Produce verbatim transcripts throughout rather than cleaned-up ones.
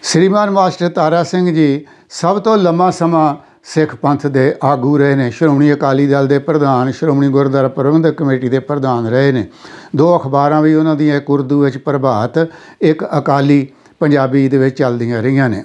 श्रीमान मास्टर तारा सिंह जी सब तो लंबा समा सिख पंथ के आगू रहे ने। श्रोमणी अकाली दल के प्रधान, श्रोमणी गुरुद्वारा प्रबंधक कमेटी के प्रधान रहे ने। दो अखबारां भी उन्हों दी, एक उर्दू विच प्रभात, एक अकाली पंजाबी दे विच चलदियां रहियां ने।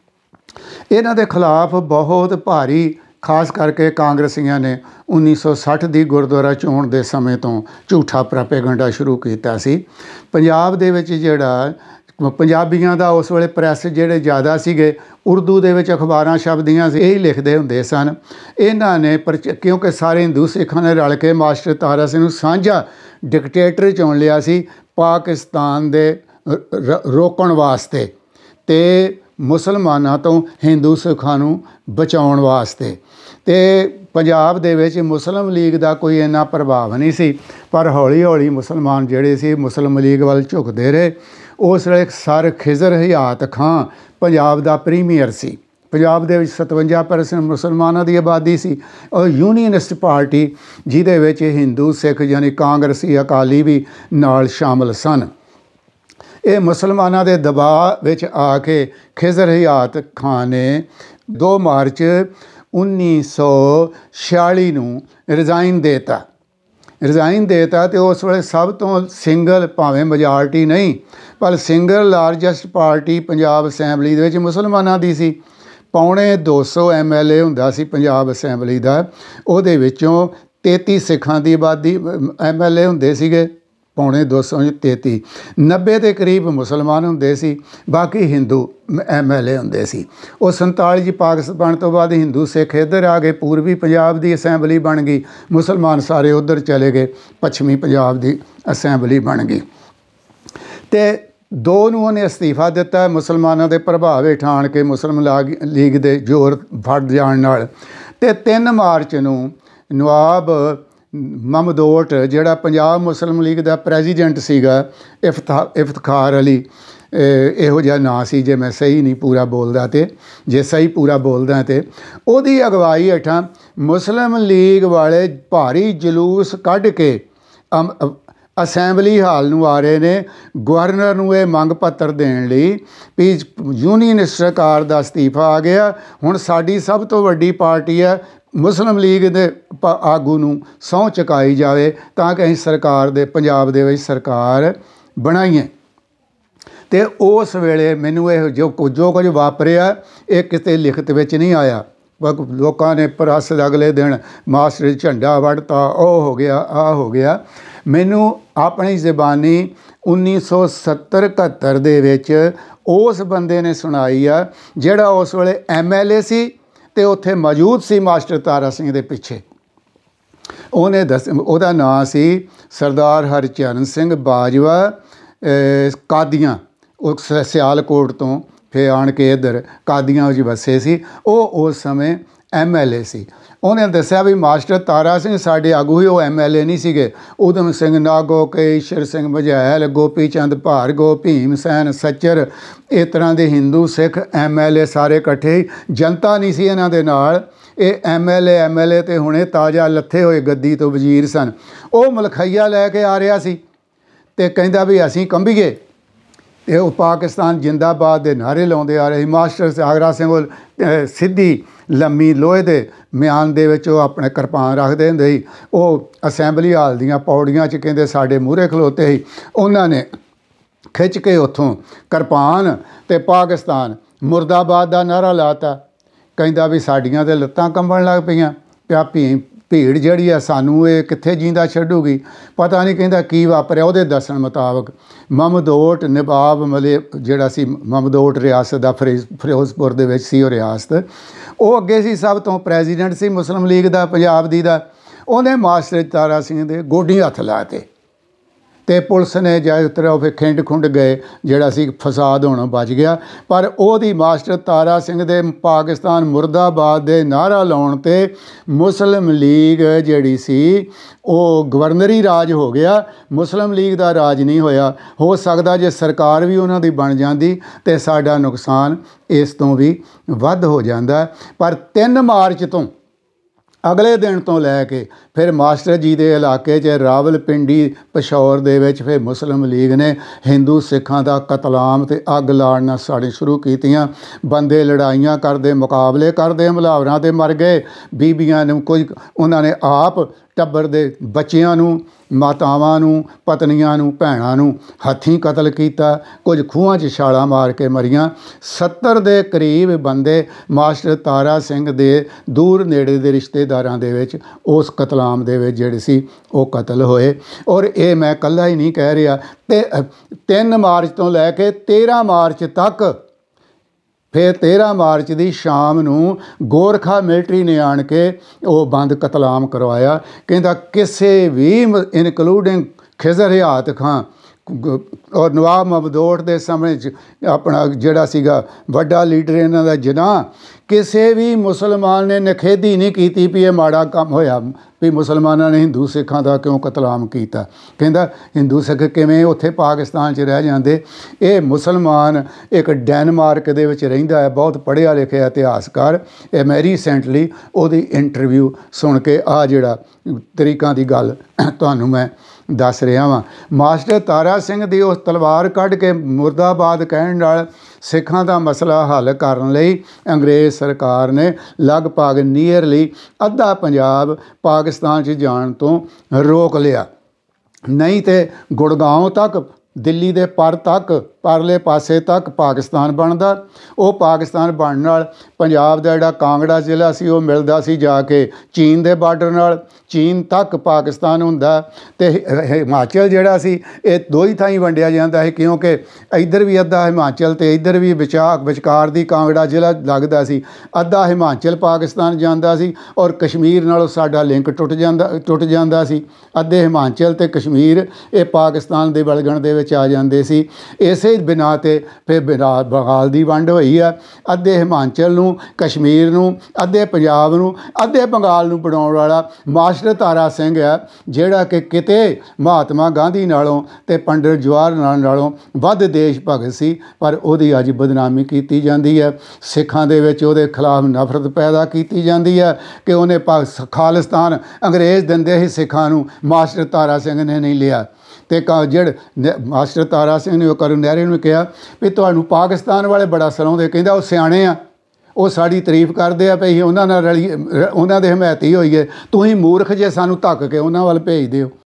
इन्हां दे खिलाफ बहुत भारी खास करके कांग्रसियां ने उन्नीस सौ सठ की गुरुद्वारा चोण के समय तो झूठा प्रोपेगेंडा शुरू किया सी। पंजाब दे विच जिहड़ा पंजाबियों का उस वेले प्रैस जिहड़े ज़्यादा सीगे, उर्दू दे विच अखबारां छपदियां सी, यही लिखते हुंदे सन। इन्हां ने पर क्योंकि सारे हिंदू सिखां ने रल के मास्टर तारा सिंह नूं सांझा डिकटेटर चुन लिया सी पाकिस्तान दे रोकण वास्ते ते मुसलमानां तो हिंदू सिखां नूं बचाउण वास्ते। ते पंजाब दे विच मुस्लिम लीग का कोई इन्ना प्रभाव नहीं सी, पर हौली हौली मुसलमान जिहड़े सी मुस्लिम लीग वाल झुकदे रहे। उस वेले सर खिजर हयात खां पंजाब का प्रीमियर सी। पंजाब दे विच सतवंजा परसेंट मुसलमानों की आबादी सी और यूनीयनिस्ट पार्टी जिहदे विच हिंदू सिख यानी कांग्रसी अकाली भी नाल शामिल सन। ये मुसलमानों के दबाव विच आके खिजर हयात खां ने दो मार्च उन्नीस सौ छियाली नूं रिजाइन देता रिजाइन देता तो उस वेले सब तो सिंगल भावें मेजॉरिटी नहीं पर single largest party Punjab assembly दे विच मुसलमानां दी सी। पौने दो सौ एम एल ए हुंदा सी पंजाब असैंबली दा, उहदे विचों तेती सिखां दी आबादी एम एल ए हुंदे सीगे, पौने दो सौ तेती। नब्बे के करीब मुसलमान हुंदे सी, बाकी हिंदू एम एल ए हुंदे सी। वो संताली जी पाकिस्तान तो बाद हिंदू सिख इधर आ गए, पूर्वी पंजाब की असैंबली बन गई, मुसलमान सारे उधर चले गए, पश्चिमी पंजाब की असैंबली बन गई। तो दो नूं उहने अस्तीफा दिता मुसलमानों के प्रभाव हेठ आण के मुस्लिम लीग के जोर फड़ जाण नाल। ते तीन मार्च नूं नवाब ममदोट जिहड़ा पंजाब मुस्लिम लीग का प्रैजीडेंट सीगा, इफ्ता इफ्तिखार अली इहो जिहा नां सी जे मैं सही नहीं पूरा बोलदा, तो जे सही पूरा बोलदा तो उहदी अगवाई हेठां मुस्लिम लीग वाले भारी जलूस कढ के असैंबली हाल नूं आ रहे ने गवर्नर नूं ये मंग पत्र देण लई भी यूनीयनिस्ट सरकार दा अस्तीफा आ गया, हुण साडी सब तो वड्डी पार्टी है मुस्लिम लीग दे आगू नूं सौं चुकाई जाए तां कि असीं सरकार दे पंजाब दे विच सरकार बनाईए। ते उस वेले मैनूं इह जो जो कुछ वापरिया ये किते लिखत विच नहीं आया। लोकां ने प्रैस अगले दिन मास्टर झंडा वढ़ता, ओ हो गया, आ हो गया। मैनू अपनी ज़बानी उन्नीस सौ सत्तर इकहत्तर दे विच उस बंदे ने सुनाई आ जिहड़ा उस वेले एम एल ए सी ते उत्थे मौजूद सी मास्टर तारा सिंह दे पिछे। उहने दस उहदा नाम सी सरदार हरचरण सिंह बाजवा कादियां, उह सियालकोट तो फिर आण के इधर कादियां विच वसे सी। वो उस समय एम एल ए सी। उन्हें दस्सिया भी मास्टर तारा सिंह साडे आगू ही, वो एम एल ए नहीं सीगे। उधम सिंह नागो के, ईश्वर सिंह मझैल, गोपी चंद भार्गो, भीम सैन सच्चर, इस तरह के हिंदू सिख एम एल ए सारे इकट्ठे ही, जनता नहीं सी इन्हां दे नाल। ये M L A M L A तो हुणे ताज़ा लथे होए गद्दी तो वजीर सन। वो मलखईया लैके आ रहा सी ते कहंदा भी असीं कंबीए, ते वो पाकिस्तान जिंदाबाद के नारे लाउंदे आ रहे। मास्टर तारा सिंह कोल सीधी लम्मी लोहे के म्यान दे विच अपने किरपान रखते हुंदे ही। वो असैंबली हाल दीआं पौड़ियां च कहंदे साडे मूहरे खलोते ही, उन्होंने खिच के उत्थों किरपान ते पाकिस्तान मुर्दाबाद का नारा लाता। कहंदा भी साडियां ते लत्तां कंबण लग पईआं, पिया भीम भीड़ जिहड़ी आ सानू ये कित्थे जींदा छड्डूगी। पता नहीं कहंदा की वापरिया। उहदे दस्सण मुताबक ममदोट नवाब मले जिहड़ा सी ममदोट रियासत दा फरीज फिरोजपुर दे विच सी, ओह रियासत वो अगे सी सब तो प्रैजीडेंट सी मुस्लिम लीग का पंजाब दी दा। उहने मास्टर तारा सिंह दे गोडी हत्थ लाते ते पुलिस ने जायतर फिर खिंड खुंड गए, जिहड़ा सी फसाद होना बच गया। पर ओहदी मास्टर तारा सिंह दे पाकिस्तान मुर्दाबाद दे नारा लाउण ते मुस्लिम लीग जिहड़ी सी वो गवर्नरी राज हो गया, मुस्लिम लीग का राज नहीं होया। हो सकदा जे सरकार भी उन्हां दी बन जांदी ते साडा नुकसान इस तो भी वध हो जांदा। पर तीन मार्च तो ਅਗਲੇ ਦਿਨ ਤੋਂ ਲੈ ਕੇ ਫਿਰ ਮਾਸਟਰ ਜੀ ਦੇ ਇਲਾਕੇ 'ਚ ਰਾਵਲਪਿੰਡੀ ਪਿਸ਼ੌਰ ਦੇ ਵਿੱਚ ਫਿਰ ਮੁਸਲਿਮ ਲੀਗ ਨੇ ਹਿੰਦੂ ਸਿੱਖਾਂ ਦਾ ਕਤਲਾਮ ਅਤੇ ਅੱਗ ਲਾੜਨਾ ਸਾੜੀਆਂ ਸ਼ੁਰੂ ਕੀਤੀਆਂ। ਬੰਦੇ ਲੜਾਈਆਂ ਕਰਦੇ, ਮੁਕਾਬਲੇ ਕਰਦੇ, ਹਮਲਾਵਰਾਂ ਦੇ ਮਰ ਗਏ। ਬੀਬੀਆਂ ਨੂੰ ਕੋਈ ਉਹਨਾਂ ਨੇ ਆਪ ਟੱਬਰ ਦੇ ਬੱਚਿਆਂ ਨੂੰ, ਮਾਤਾਵਾਂ ਨੂੰ, ਪਤਨੀਆਂ ਨੂੰ, ਭੈਣਾਂ ਨੂੰ ਹੱਥੀਂ ਕਤਲ ਕੀਤਾ। ਕੁਝ ਖੂਹਾਂ 'ਚ ਛਾਲਾਂ ਮਾਰ ਕੇ ਮਰੀਆਂ। ਸੱਤਰ ਦੇ ਕਰੀਬ ਬੰਦੇ ਮਾਸਟਰ ਤਾਰਾ ਸਿੰਘ ਦੇ ਦੂਰ ਨੇੜੇ ਦੇ ਰਿਸ਼ਤੇਦਾਰਾਂ ਦੇ ਵਿੱਚ ਉਸ ਕਤਲਾਮ ਦੇ ਵਿੱਚ ਜਿਹੜੇ ਸੀ ਉਹ ਕਤਲ ਹੋਏ। ਔਰ ਇਹ ਮੈਂ ਇਕੱਲਾ ਹੀ ਨਹੀਂ ਕਹਿ ਰਿਹਾ, ਤੇ ਤਿੰਨ ਮਾਰਚ ਤੋਂ ਲੈ ਕੇ ਤੇਰ੍ਹਾਂ ਮਾਰਚ ਤੱਕ, ਫਿਰ ਤੇਰ੍ਹਾਂ ਮਾਰਚ ਦੀ ਸ਼ਾਮ ਨੂੰ ਗੋਰਖਾ ਮਿਲਟਰੀ ਨੇ ਆਣ ਕੇ ਉਹ ਬੰਦ ਕਤਲਾਮ ਕਰਵਾਇਆ। ਕਹਿੰਦਾ ਕਿਸੇ ਵੀ ਇਨਕਲੂਡਿੰਗ ਖਿਜ਼ਰ ਹਯਾਤ ਖਾਂ ਔਰ ਨਵਾਬ ਮਬਦੂੜ ਦੇ ਸਮੇਂ 'ਚ ਆਪਣਾ ਜਿਹੜਾ ਸੀਗਾ ਵੱਡਾ ਲੀਡਰ ਇਹਨਾਂ ਦਾ ਜਿਨਾਹ, ਕਿਸੇ ਵੀ ਮੁਸਲਮਾਨ ਨੇ ਨਿਖੇਧੀ ਨਹੀਂ ਕੀਤੀ ਵੀ ਇਹ ਮਾੜਾ ਕੰਮ ਹੋਇਆ ਵੀ ਮੁਸਲਮਾਨਾਂ ਨੇ ਹਿੰਦੂ ਸਿੱਖਾਂ ਦਾ ਕਿਉਂ ਕਤਲਾਮ ਕੀਤਾ। ਕਹਿੰਦਾ ਹਿੰਦੂ ਸਿੱਖ ਕਿਵੇਂ ਉੱਥੇ ਪਾਕਿਸਤਾਨ 'ਚ ਰਹਿ ਜਾਂਦੇ। ਇਹ ਮੁਸਲਮਾਨ ਇੱਕ ਡੈਨਮਾਰਕ ਦੇ ਵਿੱਚ ਰਹਿੰਦਾ ਹੈ, ਬਹੁਤ ਪੜ੍ਹਿਆ ਲਿਖਿਆ ਇਤਿਹਾਸਕਾਰ। ਇਹ ਮੈਂ ਰੀਸੈਂਟਲੀ ਉਹਦੀ ਇੰਟਰਵਿਊ ਸੁਣ ਕੇ ਆਹ ਜਿਹੜਾ ਤਰੀਕਾਂ ਦੀ ਗੱਲ ਤੁਹਾਨੂੰ ਮੈਂ ਦੱਸ ਰਿਹਾ ਵਾਂ। ਮਾਸਟਰ ਤਾਰਾ ਸਿੰਘ ਦੀ ਉਸ ਤਲਵਾਰ ਕੱਢ ਕੇ ਮੁਰਦਾਬਾਦ ਕਹਿਣ ਨਾਲ ਸਿੱਖਾਂ ਦਾ ਮਸਲਾ ਹੱਲ ਕਰਨ ਲਈ ਅੰਗਰੇਜ਼ ਸਰਕਾਰ ਨੇ ਲਗਭਗ ਨੀਅਰਲੀ ਅੱਧਾ ਪੰਜਾਬ ਪਾਕਿਸਤਾਨ 'ਚ ਜਾਣ ਤੋਂ ਰੋਕ ਲਿਆ। ਨਹੀਂ ਤਾਂ ਗੁੜਗਾਉਂ ਤੱਕ, ਦਿੱਲੀ ਦੇ ਪਰ ਤੱਕ, ਪਰਲੇ ਪਾਸੇ ਤੱਕ ਪਾਕਿਸਤਾਨ ਬਣਦਾ। ਉਹ ਪਾਕਿਸਤਾਨ ਬਣਨ ਨਾਲ ਪੰਜਾਬ ਦਾ ਜਿਹੜਾ ਕਾਂਗੜਾ ਜ਼ਿਲ੍ਹਾ ਸੀ ਉਹ ਮਿਲਦਾ ਸੀ ਜਾ ਕੇ ਚੀਨ ਦੇ ਬਾਰਡਰ ਨਾਲ, ਚੀਨ ਤੱਕ ਪਾਕਿਸਤਾਨ ਹੁੰਦਾ। ਅਤੇ ਹਿਮਾਚਲ ਜਿਹੜਾ ਸੀ ਇਹ ਦੋ ਹੀ ਥਾਈਂ ਵੰਡਿਆ ਜਾਂਦਾ ਸੀ, ਕਿਉਂਕਿ ਇੱਧਰ ਵੀ ਅੱਧਾ ਹਿਮਾਚਲ ਅਤੇ ਇੱਧਰ ਵੀ ਵਿਚਾ ਵਿਚਕਾਰ ਦੀ ਕਾਂਗੜਾ ਜ਼ਿਲ੍ਹਾ ਲੱਗਦਾ ਸੀ। ਅੱਧਾ ਹਿਮਾਚਲ ਪਾਕਿਸਤਾਨ ਜਾਂਦਾ ਸੀ ਔਰ ਕਸ਼ਮੀਰ ਨਾਲੋਂ ਸਾਡਾ ਲਿੰਕ ਟੁੱਟ ਜਾਂਦਾ ਟੁੱਟ ਜਾਂਦਾ ਸੀ। ਅੱਧੇ ਹਿਮਾਚਲ ਅਤੇ ਕਸ਼ਮੀਰ ਇਹ ਪਾਕਿਸਤਾਨ ਦੇ ਵਲਗਣ ਦੇ ਵਿੱਚ ਆ ਜਾਂਦੇ ਸੀ। ਇਸੇ ਬਿਨਾਂ 'ਤੇ ਫਿਰ ਬਿਨਾ ਬੰਗਾਲ ਦੀ ਵੰਡ ਹੋਈ ਆ। ਅੱਧੇ ਹਿਮਾਚਲ ਨੂੰ, ਕਸ਼ਮੀਰ ਨੂੰ, ਅੱਧੇ ਪੰਜਾਬ ਨੂੰ, ਅੱਧੇ ਬੰਗਾਲ ਨੂੰ ਬਣਾਉਣ ਵਾਲਾ ਮਾਸਟਰ ਤਾਰਾ ਸਿੰਘ ਆ, ਜਿਹੜਾ ਕਿ ਕਿਤੇ ਮਹਾਤਮਾ ਗਾਂਧੀ ਨਾਲੋਂ ਅਤੇ ਪੰਡਿਤ ਜਵਾਹਰ ਲਾਲ ਨਾਲੋਂ ਵੱਧ ਦੇਸ਼ ਭਗਤ ਸੀ। ਪਰ ਉਹਦੀ ਅੱਜ ਬਦਨਾਮੀ ਕੀਤੀ ਜਾਂਦੀ ਹੈ, ਸਿੱਖਾਂ ਦੇ ਵਿੱਚ ਉਹਦੇ ਖਿਲਾਫ ਨਫ਼ਰਤ ਪੈਦਾ ਕੀਤੀ ਜਾਂਦੀ ਹੈ ਕਿ ਉਹਨੇ ਪਾ ਖਾਲਿਸਤਾਨ ਅੰਗਰੇਜ਼ ਦਿੰਦੇ ਸੀ ਸਿੱਖਾਂ ਨੂੰ, ਮਾਸਟਰ ਤਾਰਾ ਸਿੰਘ ਨੇ ਨਹੀਂ ਲਿਆ। ਅਤੇ ਕ ਜਿਹੜੇ ਮਾਸਟਰ ਤਾਰਾ ਸਿੰਘ ਨੇ ਉਹ ਕਰਨ ਨਹਿਰੇ ਨੂੰ ਕਿਹਾ ਵੀ ਤੁਹਾਨੂੰ ਪਾਕਿਸਤਾਨ ਵਾਲੇ ਬੜਾ ਸਲਾਹੁੰਦੇ, ਕਹਿੰਦਾ ਉਹ ਸਿਆਣੇ ਆ, ਉਹ ਸਾਡੀ ਤਾਰੀਫ ਕਰਦੇ ਆ ਵੀ ਅਸੀਂ ਉਹਨਾਂ ਨਾਲ ਰਲੀ, ਉਹਨਾਂ ਦੇ ਹਮਾਇਤੀ ਹੋਈਏ। ਤੁਸੀਂ ਮੂਰਖ ਜੇ ਸਾਨੂੰ ਧੱਕ ਕੇ ਉਹਨਾਂ ਵੱਲ ਭੇਜਦੇ ਹੋ।